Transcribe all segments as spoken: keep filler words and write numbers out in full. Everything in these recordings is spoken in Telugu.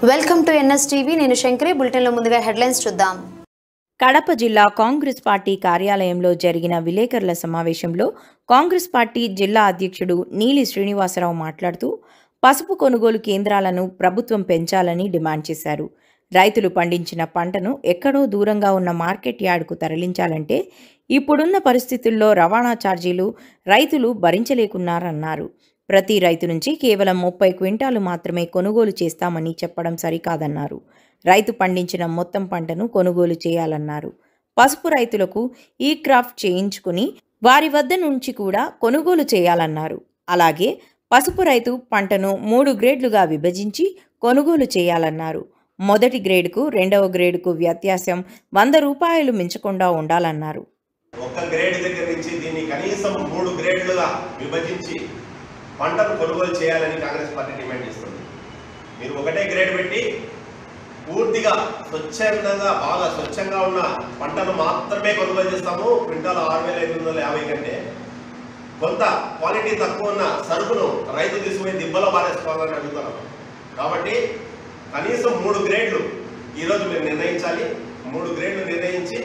Welcome to NS TV. నేను శంకరి. బులెటిన్లో ముందుగా హెడ్లైన్స్ చూద్దాం. కడప జిల్లా కాంగ్రెస్ పార్టీ కార్యాలయంలో జరిగిన విలేకరుల సమావేశంలో కాంగ్రెస్ పార్టీ జిల్లా అధ్యక్షుడు నీలి శ్రీనివాసరావు మాట్లాడుతూ పసుపు కొనుగోలు కేంద్రాలను ప్రభుత్వం పెంచాలని డిమాండ్ చేశారు. రైతులు పండించిన పంటను ఎక్కడో దూరంగా ఉన్న మార్కెట్ యార్డుకు తరలించాలంటే ఇప్పుడున్న పరిస్థితుల్లో రవాణా ఛార్జీలు రైతులు భరించలేకున్నారన్నారు. ప్రతి రైతు నుంచి కేవలం ముప్పై క్వింటాలు మాత్రమే కొనుగోలు చేస్తామని చెప్పడం సరికాదన్నారు. రైతు పండించిన మొత్తం పంటను కొనుగోలు చేయాలన్నారు. పసుపు రైతులకు ఈ క్రాఫ్ట్ చేయించుకుని వారి వద్ద నుంచి కూడా కొనుగోలు చేయాలన్నారు. అలాగే పసుపు రైతు పంటను మూడు గ్రేడ్లుగా విభజించి కొనుగోలు చేయాలన్నారు. మొదటి గ్రేడ్కు రెండవ గ్రేడ్కు వ్యత్యాసం వంద రూపాయలు మించకుండా ఉండాలన్నారు. ఒక గ్రేడ్ దగ్గర నుంచి దీన్ని కనీసం మూడు గ్రేడ్లుగా విభజించి పంటను కొనుగోలు చేయాలని కాంగ్రెస్ పార్టీ డిమాండ్ చేస్తుంది. మీరు ఒకటే గ్రేడ్ పెట్టి పూర్తిగా స్వచ్ఛందంగా బాగా స్వచ్ఛంగా ఉన్న పంటను మాత్రమే కొనుగోలు చేస్తాము. క్వింటాల్ ఆరు వేల ఐదు వందల యాభై కంటే కొంత క్వాలిటీ తక్కువ ఉన్న సరుకును రైతు తీసుకుని దిబ్బలో పారేసుకోవాలని అడుగుతున్నాం. కాబట్టి కనీసం మూడు గ్రేడ్లు ఈరోజు మీరు నిర్ణయించాలి. మూడు గ్రేడ్లు నిర్ణయించి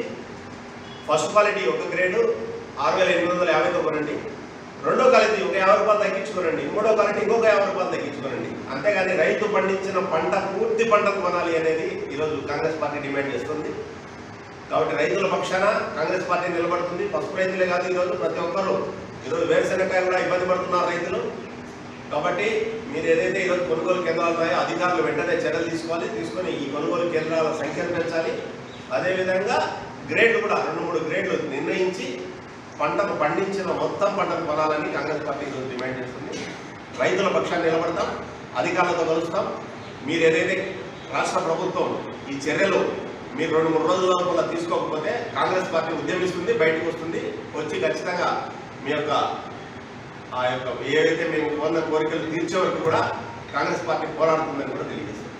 ఫస్ట్ క్వాలిటీ ఒక గ్రేడు ఆరు వేల ఎనిమిది వందల యాభైతో కొనండి, రెండో క్వాలిటీ ఒక యాభై రూపాయలు తగ్గించుకోనండి, మూడో క్వాలిటీ ఇంకొక యాభై రూపాయలు తగ్గించుకోనండి. అంతేగాని రైతు పండించిన పంట పూర్తి పంటకు కొనాలి అనేది ఈరోజు కాంగ్రెస్ పార్టీ డిమాండ్ చేస్తుంది. కాబట్టి రైతుల పక్షాన కాంగ్రెస్ పార్టీ నిలబడుతుంది. పసుపు రైతులే కాదు, ఈరోజు ప్రతి ఒక్కరు ఈరోజు వేరుశెనగకాయ కూడా ఇబ్బంది పడుతున్నారు రైతులు. కాబట్టి మీరు ఏదైతే ఈరోజు కొనుగోలు కేంద్రాలు ఉన్నాయో అధికారులు వెంటనే చర్యలు తీసుకోవాలి. తీసుకొని ఈ కొనుగోలు కేంద్రాల సంఖ్యను పెంచాలి. అదేవిధంగా గ్రేడ్లు కూడా రెండు మూడు గ్రేడ్లు నిర్ణయించి పంటను పండించిన మొత్తం పంటను కొనాలని కాంగ్రెస్ పార్టీ ఈరోజు డిమాండ్ చేస్తుంది. రైతుల పక్షాన్ని నిలబడతాం, అధికారులతో కలుస్తాం. మీరు ఏదైతే రాష్ట్ర ప్రభుత్వం ఈ చర్యలు మీరు రెండు మూడు రోజుల లోపల తీసుకోకపోతే కాంగ్రెస్ పార్టీ ఉద్యమిస్తుంది, బయటకు వస్తుంది. వచ్చి ఖచ్చితంగా మీ యొక్క ఆ యొక్క ఏవైతే మేము కోరిన కోరికలు తీర్చే వరకు కూడా కాంగ్రెస్ పార్టీ పోరాడుతుందని కూడా తెలియజేస్తుంది.